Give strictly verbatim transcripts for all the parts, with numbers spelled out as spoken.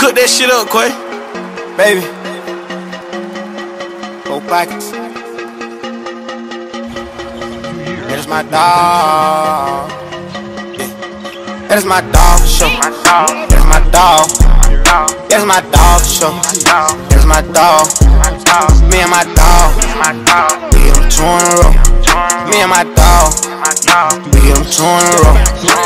Cook that shit up, Quay. Baby. Four pockets. That is my dog. Yeah. That is my dog show. That is my dog. That is my dog show. That is my dog. Me and my dog. We get them two in a row. Me and my dog. We get them two in a row.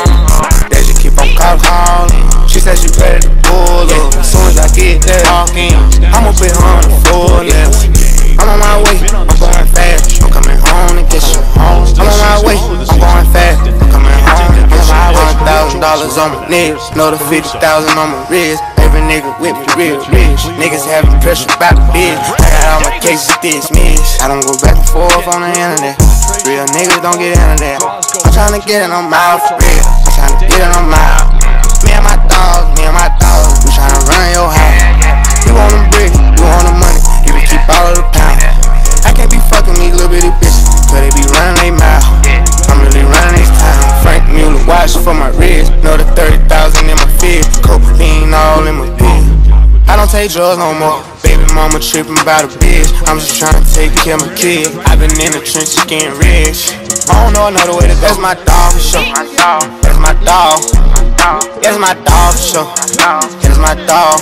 That she keep on calling. She said she ready to pull up. As soon as I get there, walking, I'ma put her on the floor now. I'm on my way, I'm going fast. I'm coming home to get you home. I'm on my way, I'm going fast. I'm coming home to get you home. One thousand dollars on my knees, another fifty thousand on my wrist. Every nigga with me real rich. Niggas having pressure about the bitch. I got all my cases dismissed. I don't go back and forth on the internet. Real niggas don't get into that. I'm tryna get it on my for real. I'm tryna get it on my. Me and my dogs, me and my dogs, we tryna run your house. You want them bricks, you want the money, you can keep all of the pounds. I can't be fucking these little bitty bitches, cause they be running they mouth. I'm really running this time. Frank Mueller watch for my wrist, another thirty thousand in my fist. Cocaine all in my pit. I don't take drugs no more. Baby mama tripping about a bitch. I'm just trying to take care of my kid. I've been in the trenches getting rich. I don't know another way to go. That's my dog show. That's my dog. That's my dog show. That's my dog.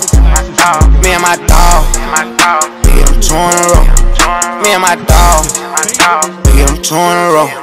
Me and my dog. We get them two in a row. Me and my dog. We get them two in a row.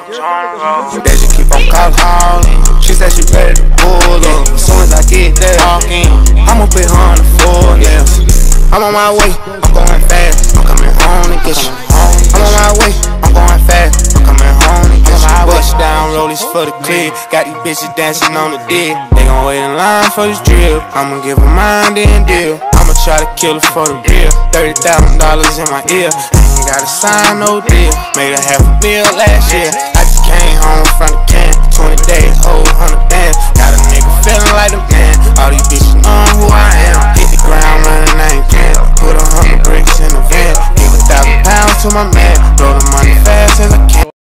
That she keep on calling. She said she ready to pull up. As soon as I get there, walking, I'ma put her on the floor now. I'm on my way, I'm going fast. I'm coming home to get you home. I'm on my way, I'm going fast. I'm coming home to get you. Bust down, rollies for the clip. Got these bitches dancing on the dick. They gon' wait in line for this drip. I'ma give her mine, then deal. I'ma try to kill her for the real. Thirty thousand dollars in my ear. I ain't gotta sign no deal. Made her half a meal last year. I just came home from the camp. Twenty days, whole hundred bands. Got a nigga feeling like a man. All these bitches know who I am. Hit the ground running, I ain't playing. Put a hundred bricks in the van. Give a thousand pounds to my man.